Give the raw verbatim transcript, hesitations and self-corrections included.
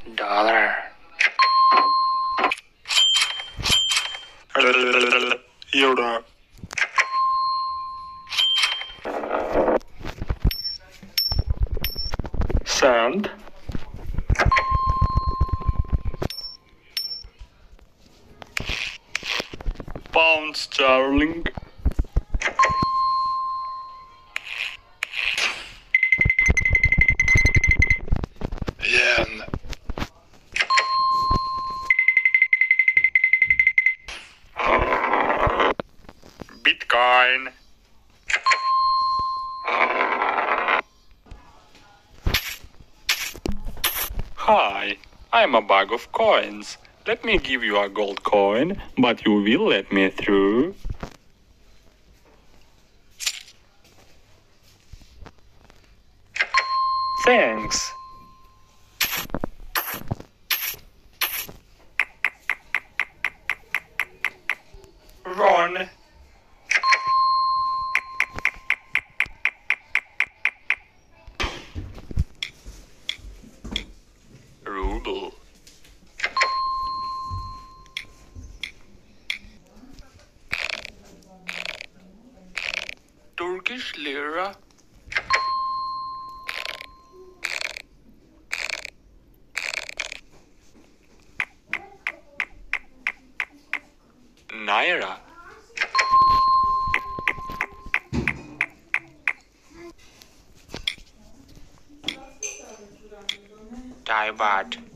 Dollar. Euro. Cent. Pound sterling. Yen. Bitcoin. Hi, I'm a bag of coins. Let me give you a gold coin, but you will let me through. Thanks. Ron. Ruble. Turkish lira. Naira. Thai baht.